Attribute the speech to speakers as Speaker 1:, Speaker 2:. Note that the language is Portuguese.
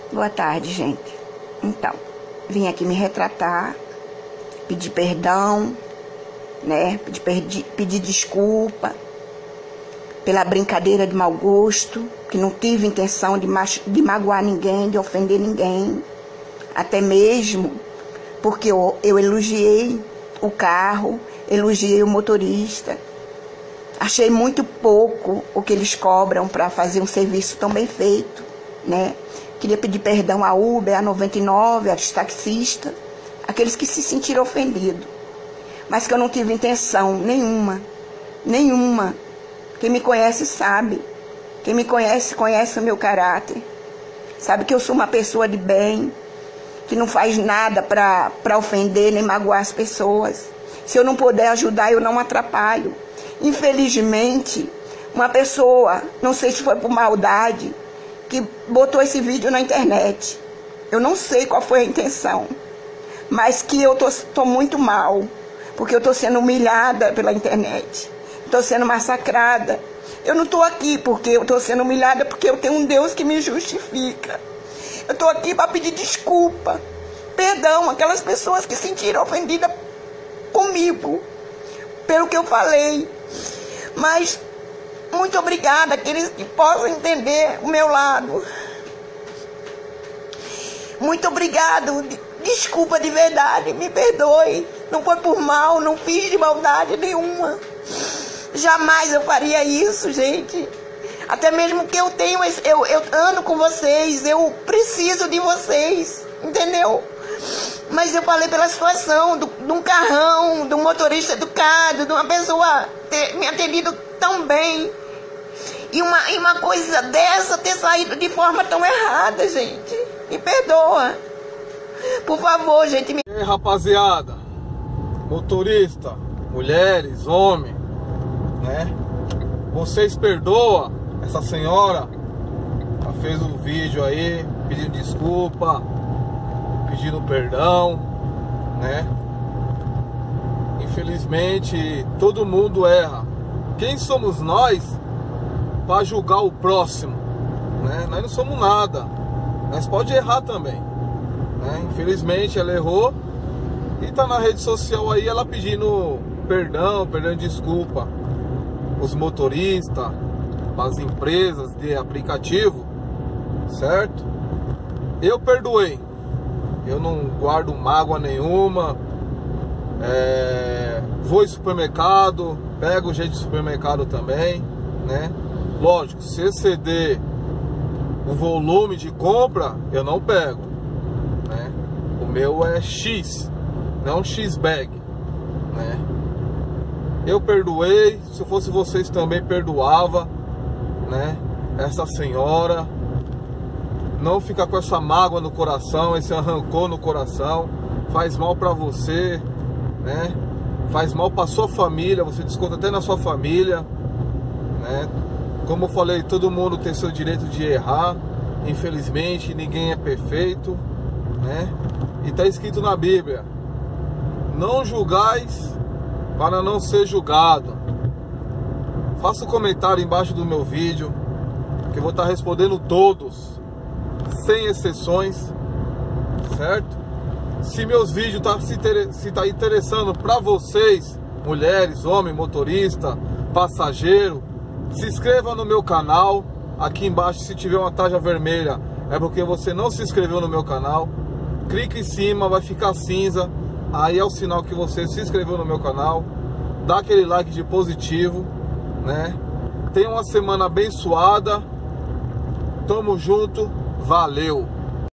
Speaker 1: Boa tarde, gente. Então, vim aqui me retratar, pedir perdão, né? Pedir desculpa pela brincadeira de mau gosto, que não tive intenção de magoar ninguém, de ofender ninguém, até mesmo porque eu elogiei o carro, elogiei o motorista. Achei muito pouco o que eles cobram para fazer um serviço tão bem feito, né? Queria pedir perdão à Uber, à 99, aos taxistas, aqueles que se sentiram ofendidos. Mas que eu não tive intenção nenhuma. Quem me conhece sabe. Quem me conhece, conhece o meu caráter. Sabe que eu sou uma pessoa de bem, que não faz nada para ofender nem magoar as pessoas. Se eu não puder ajudar, eu não atrapalho. Infelizmente, uma pessoa, não sei se foi por maldade, que botou esse vídeo na internet. Eu não sei qual foi a intenção, mas que eu tô muito mal, porque eu tô sendo humilhada pela internet. Tô sendo massacrada. Eu não tô aqui porque eu tô sendo humilhada, porque eu tenho um Deus que me justifica. Eu tô aqui para pedir desculpa, perdão, aquelas pessoas que se sentiram ofendidas comigo, pelo que eu falei. Mas muito obrigada, aqueles que possam entender o meu lado. Muito obrigado, desculpa de verdade, me perdoe. Não foi por mal, não fiz de maldade nenhuma. Jamais eu faria isso, gente. Até mesmo que eu ando com vocês, eu preciso de vocês, entendeu? Mas eu falei pela situação de um carrão, de um motorista educado, de uma pessoa ter me atendido tão bem. E uma coisa dessa ter saído de forma tão errada, gente. Me perdoa. Por favor, gente.
Speaker 2: E aí, rapaziada, motorista, mulheres, homem, né? Vocês perdoam essa senhora? Ela fez um vídeo aí pedindo desculpa, pedindo perdão, né? Infelizmente, todo mundo erra. Quem somos nós para julgar o próximo, né? Nós não somos nada. Nós pode errar também, né? Infelizmente, ela errou e tá na rede social aí ela pedindo perdão, pedindo desculpa. Os motoristas, as empresas de aplicativo, certo? Eu perdoei. Eu não guardo mágoa nenhuma. Vou em supermercado, pego gente de supermercado também, né? Lógico, se exceder o volume de compra, eu não pego, né? O meu é X, não X-Bag, né? Eu perdoei, se eu fosse vocês também perdoava, né? Essa senhora. Não fica com essa mágoa no coração, esse rancor no coração. Faz mal pra você, né? Faz mal pra sua família, você desconta até na sua família, né? Como eu falei, todo mundo tem seu direito de errar. Infelizmente, ninguém é perfeito, né? E tá escrito na Bíblia: não julgais para não ser julgado. Faça um comentário embaixo do meu vídeo, que eu vou estar respondendo todos, sem exceções, certo? Se meus vídeos se tá interessando para vocês, mulheres, homem, motorista, passageiro, se inscreva no meu canal. Aqui embaixo, se tiver uma tarja vermelha, é porque você não se inscreveu no meu canal. Clique em cima, vai ficar cinza. Aí é o sinal que você se inscreveu no meu canal. Dá aquele like de positivo, né? Tenha uma semana abençoada. Tamo junto. Valeu!